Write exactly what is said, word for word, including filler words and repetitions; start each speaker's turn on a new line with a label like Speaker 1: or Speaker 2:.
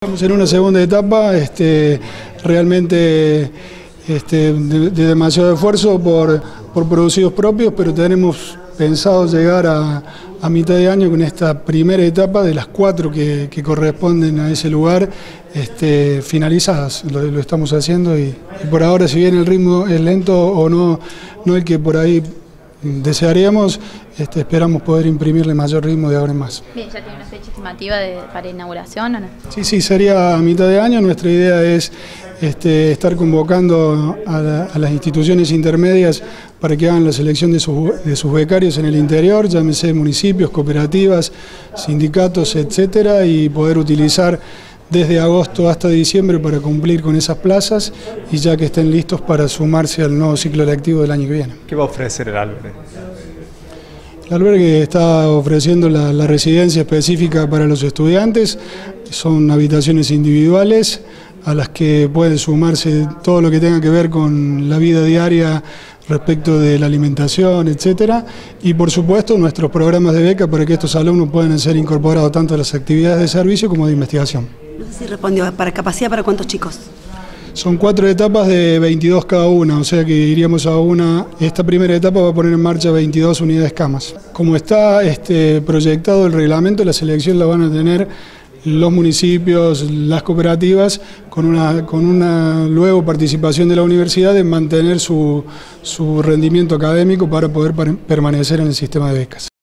Speaker 1: Estamos en una segunda etapa, este, realmente este, de, de demasiado esfuerzo por, por producidos propios, pero tenemos pensado llegar a, a mitad de año con esta primera etapa de las cuatro que, que corresponden a ese lugar, este, finalizadas. Lo, lo estamos haciendo y, y por ahora, si bien el ritmo es lento o no, no el que por ahí desearíamos, este, esperamos poder imprimirle mayor ritmo de ahora en más.
Speaker 2: Bien, ¿ya tiene una fecha estimativa de, para inauguración o no?
Speaker 1: Sí, sí, sería a mitad de año. Nuestra idea es este, estar convocando a, la, a las instituciones intermedias para que hagan la selección de sus, de sus becarios en el interior, llámese municipios, cooperativas, sindicatos, etcétera, y poder utilizar desde agosto hasta diciembre para cumplir con esas plazas y ya que estén listos para sumarse al nuevo ciclo lectivo del año que viene.
Speaker 3: ¿Qué va a ofrecer el albergue?
Speaker 1: El albergue está ofreciendo la, la residencia específica para los estudiantes, son habitaciones individuales a las que pueden sumarse todo lo que tenga que ver con la vida diaria respecto de la alimentación, etcétera, y por supuesto nuestros programas de beca para que estos alumnos puedan ser incorporados tanto a las actividades de servicio como de investigación.
Speaker 4: No sé si respondió, ¿para capacidad para cuántos chicos?
Speaker 1: Son cuatro etapas de veintidós cada una, o sea que iríamos a una, esta primera etapa va a poner en marcha veintidós unidades camas. Como está este, proyectado el reglamento, la selección la van a tener los municipios, las cooperativas, con una, con una luego participación de la universidad en mantener su, su rendimiento académico para poder permanecer en el sistema de becas.